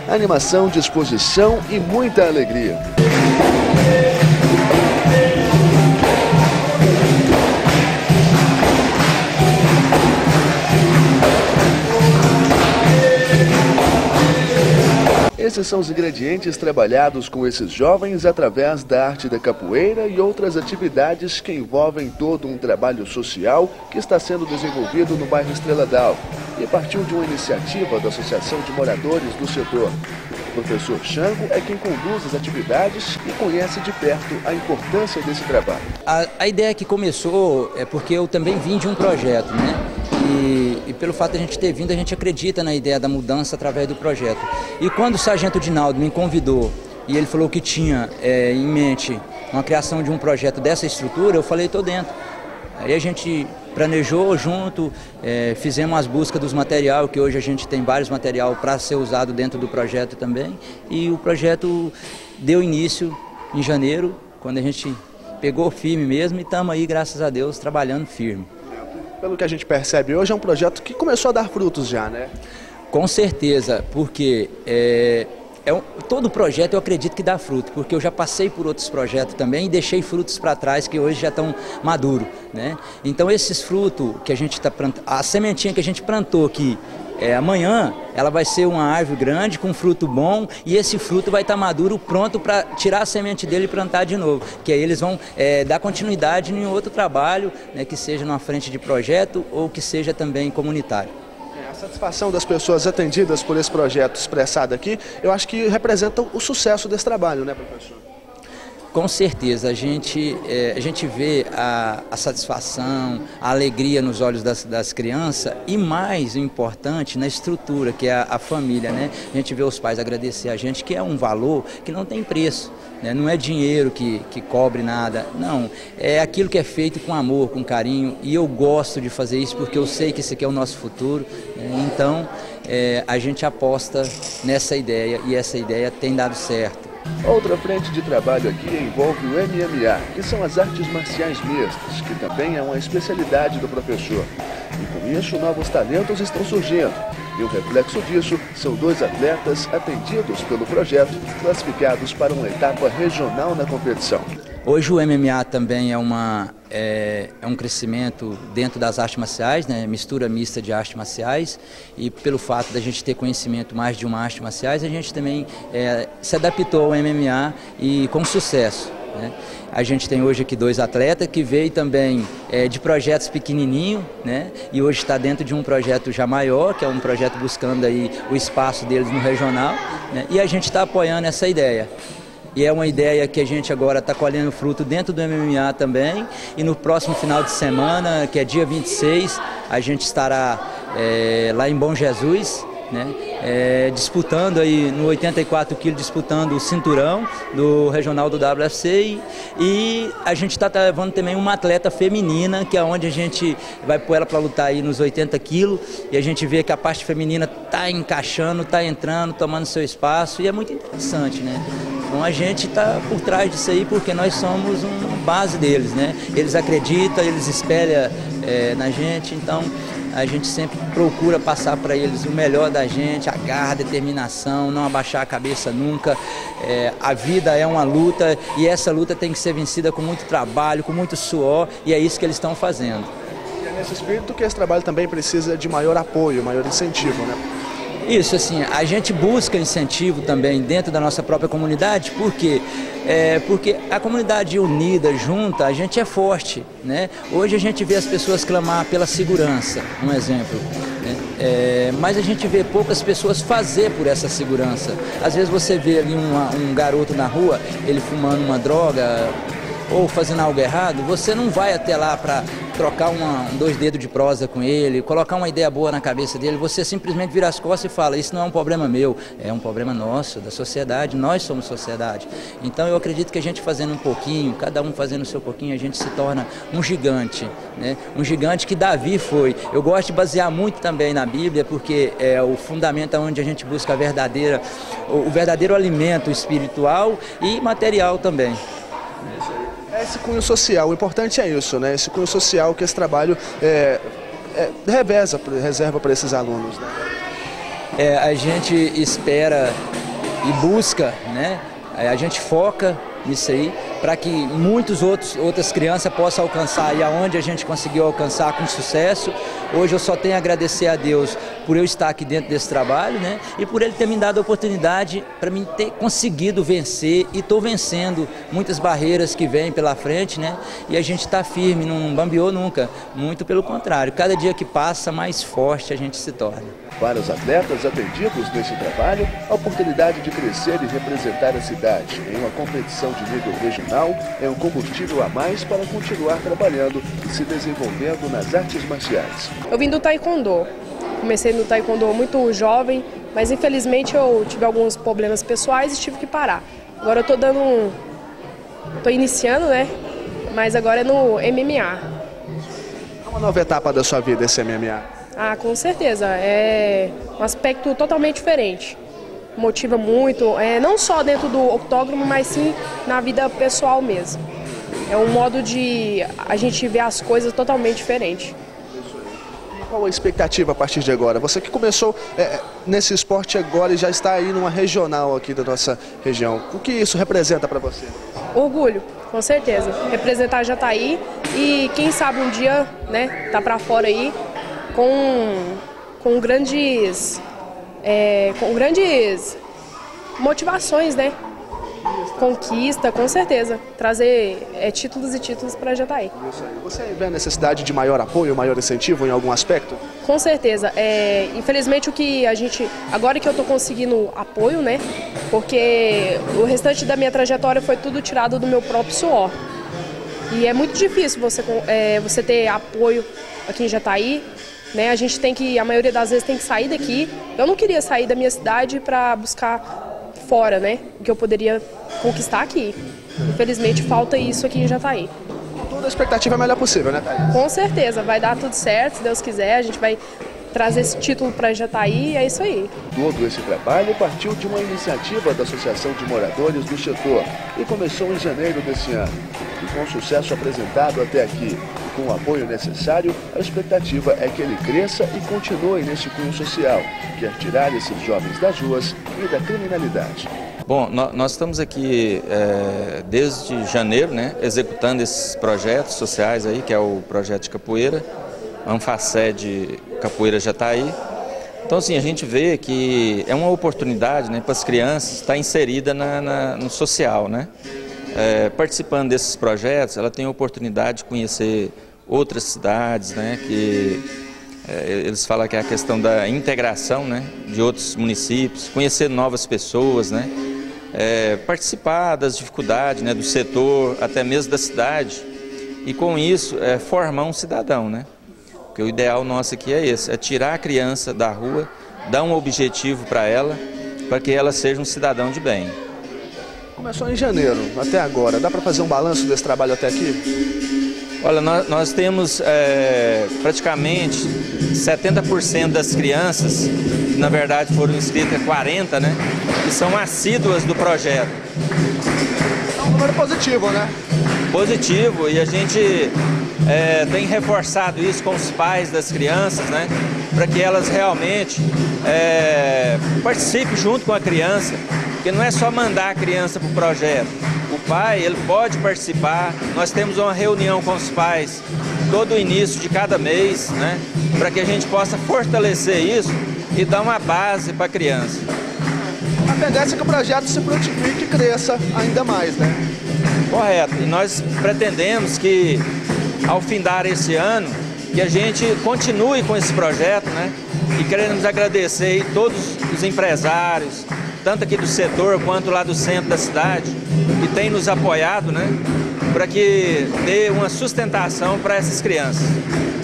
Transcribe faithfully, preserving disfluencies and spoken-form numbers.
animação, disposição e muita alegria. Esses são os ingredientes trabalhados com esses jovens através da arte da capoeira e outras atividades que envolvem todo um trabalho social que está sendo desenvolvido no bairro Estrela d'Alva e partiu de uma iniciativa da Associação de Moradores do Setor. O professor Xango é quem conduz as atividades e conhece de perto a importância desse trabalho. A, a ideia que começou é porque eu também vim de um projeto, né? E, e pelo fato de a gente ter vindo, a gente acredita na ideia da mudança através do projeto. E quando o sargento Dinaldo me convidou e ele falou que tinha é, em mente uma criação de um projeto dessa estrutura, eu falei, estou dentro. Aí a gente planejou junto, é, fizemos as buscas dos materiais, que hoje a gente tem vários materiais para ser usado dentro do projeto também. E o projeto deu início em janeiro, quando a gente pegou firme mesmo e estamos aí, graças a Deus, trabalhando firme. Pelo que a gente percebe hoje, é um projeto que começou a dar frutos já, né? Com certeza, porque é, é um, todo projeto eu acredito que dá fruto, porque eu já passei por outros projetos também e deixei frutos para trás que hoje já estão maduros, né? Então esses frutos que a gente está plantando, a sementinha que a gente plantou aqui, é, amanhã ela vai ser uma árvore grande com fruto bom e esse fruto vai estar maduro, pronto para tirar a semente dele e plantar de novo, que aí eles vão é, dar continuidade em outro trabalho, né, que seja numa frente de projeto ou que seja também comunitário. A satisfação das pessoas atendidas por esse projeto expressado aqui, eu acho que representa o sucesso desse trabalho, né, professor? Com certeza, a gente, é, a gente vê a, a satisfação, a alegria nos olhos das, das crianças e mais importante na estrutura, que é a, a família, né? A gente vê os pais agradecer a gente, que é um valor que não tem preço, né? Não é dinheiro que, que cobre nada, não, é aquilo que é feito com amor, com carinho, e eu gosto de fazer isso porque eu sei que esse aqui é o nosso futuro, né? Então é, a gente aposta nessa ideia e essa ideia tem dado certo. Outra frente de trabalho aqui envolve o M M A, que são as artes marciais mistas, que também é uma especialidade do professor. E com isso, novos talentos estão surgindo. E o reflexo disso são dois atletas atendidos pelo projeto, classificados para uma etapa regional na competição. Hoje o M M A também é, uma, é, é um crescimento dentro das artes marciais, né? Mistura mista de artes marciais, e pelo fato da gente ter conhecimento mais de uma arte marciais, a gente também é, se adaptou ao M M A e com sucesso, né? A gente tem hoje aqui dois atletas que veio também é, de projetos pequenininhos, né? E hoje está dentro de um projeto já maior, que é um projeto buscando aí o espaço deles no regional, né? E a gente está apoiando essa ideia. E é uma ideia que a gente agora está colhendo fruto dentro do M M A também. E no próximo final de semana, que é dia vinte e seis, a gente estará é, lá em Bom Jesus, né, é, disputando aí no oitenta e quatro quilos, disputando o cinturão do regional do W F C. E a gente está levando também uma atleta feminina, que é onde a gente vai pôr ela para lutar aí nos oitenta quilos. E a gente vê que a parte feminina está encaixando, está entrando, tomando seu espaço. E é muito interessante, né? Então a gente está por trás disso aí porque nós somos uma base deles, né? Eles acreditam, eles espelham é, na gente, então a gente sempre procura passar para eles o melhor da gente, a garra, a determinação, não abaixar a cabeça nunca. É, a vida é uma luta e essa luta tem que ser vencida com muito trabalho, com muito suor, e é isso que eles estão fazendo. E é nesse espírito que esse trabalho também precisa de maior apoio, maior incentivo, né? Isso, assim, a gente busca incentivo também dentro da nossa própria comunidade, porque é, porque a comunidade unida, junta, a gente é forte, né? Hoje a gente vê as pessoas clamar pela segurança, um exemplo, né? É, mas a gente vê poucas pessoas fazer por essa segurança. Às vezes você vê ali uma, um garoto na rua, ele fumando uma droga ou fazendo algo errado, você não vai até lá para trocar uma, um dois dedos de prosa com ele, colocar uma ideia boa na cabeça dele, você simplesmente vira as costas e fala, isso não é um problema meu, é um problema nosso, da sociedade, nós somos sociedade. Então eu acredito que a gente fazendo um pouquinho, cada um fazendo o seu pouquinho, a gente se torna um gigante, né? Um gigante que Davi foi. Eu gosto de basear muito também na Bíblia, porque é o fundamento onde a gente busca a verdadeira, o verdadeiro alimento espiritual e material também. Esse cunho social, o importante é isso, né? Esse cunho social que esse trabalho é, é, reveza, reserva para esses alunos, né? É, a gente espera e busca, né? A gente foca nisso aí, para que muitos outros outras crianças possam alcançar e aonde a gente conseguiu alcançar com sucesso. Hoje eu só tenho a agradecer a Deus por eu estar aqui dentro desse trabalho, né? E por Ele ter me dado a oportunidade para mim ter conseguido vencer, e estou vencendo muitas barreiras que vêm pela frente, né? E a gente está firme, não bambeou nunca, muito pelo contrário, cada dia que passa mais forte a gente se torna. Para os atletas atendidos nesse trabalho, a oportunidade de crescer e representar a cidade em uma competição de nível regional é um combustível a mais para continuar trabalhando e se desenvolvendo nas artes marciais. Eu vim do taekwondo, comecei no taekwondo muito jovem, mas infelizmente eu tive alguns problemas pessoais e tive que parar. Agora eu tô dando um... tô iniciando, né? Mas agora é no M M A. É uma nova etapa da sua vida esse M M A? Ah, com certeza. É um aspecto totalmente diferente. Motiva muito, é, não só dentro do octógono, mas sim na vida pessoal mesmo. É um modo de a gente ver as coisas totalmente diferente. Qual a expectativa a partir de agora? Você que começou é, nesse esporte agora e já está aí numa regional aqui da nossa região. O que isso representa para você? Orgulho, com certeza. Representar Jataí e quem sabe um dia, né, tá para fora aí com, com grandes, é, com grandes motivações, né? Conquista, com certeza. Trazer é, títulos e títulos para Jataí. Você vê a necessidade de maior apoio, maior incentivo em algum aspecto? Com certeza. É, infelizmente o que a gente... Agora que eu estou conseguindo apoio, né? Porque o restante da minha trajetória foi tudo tirado do meu próprio suor. E é muito difícil você, é, você ter apoio aqui em Jataí. Né? A gente tem que, a maioria das vezes, tem que sair daqui. Eu não queria sair da minha cidade para buscar fora, né? O que eu poderia conquistar aqui. Infelizmente falta isso aqui em Jataí. Toda a expectativa é a melhor possível, né, Thaís? Com certeza, vai dar tudo certo, se Deus quiser, a gente vai trazer esse título para Jataí e é isso aí. Todo esse trabalho partiu de uma iniciativa da Associação de Moradores do Setor e começou em janeiro desse ano. E com o sucesso apresentado até aqui e com o apoio necessário, a expectativa é que ele cresça e continue nesse cunho social, que é tirar esses jovens das ruas e da criminalidade. Bom, nós estamos aqui é, desde janeiro, né, executando esses projetos sociais aí, que é o projeto de capoeira, Anfaced Capoeira Jataí. Então, assim, a gente vê que é uma oportunidade, né, para as crianças estar inserida na, na, no social, né? É, participando desses projetos, ela tem a oportunidade de conhecer outras cidades, né, que é, eles falam que é a questão da integração, né, de outros municípios, conhecer novas pessoas, né, é, participar das dificuldades, né, do setor, até mesmo da cidade, e com isso é, formar um cidadão, né? Porque o ideal nosso aqui é esse, é tirar a criança da rua, dar um objetivo para ela, para que ela seja um cidadão de bem. Começou em janeiro, até agora, dá para fazer um balanço desse trabalho até aqui? Olha, nós, nós temos é, praticamente setenta por cento das crianças, na verdade foram inscritas quarenta, né, que são assíduas do projeto. É um número positivo, né? Positivo, e a gente é, tem reforçado isso com os pais das crianças, né, para que elas realmente é, participem junto com a criança, porque não é só mandar a criança para o projeto. O pai, ele pode participar, nós temos uma reunião com os pais todo o início de cada mês, né, para que a gente possa fortalecer isso e dar uma base para a criança. A tendência é que o projeto se frutifique e cresça ainda mais, né? Correto, e nós pretendemos que ao findar esse ano, que a gente continue com esse projeto, né, e queremos agradecer aí todos os empresários, tanto aqui do setor quanto lá do centro da cidade, que tem nos apoiado, né, para que dê uma sustentação para essas crianças.